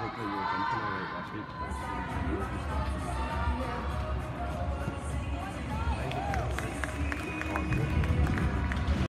like, hey, yo, I'm gonna like watch it, and stuff.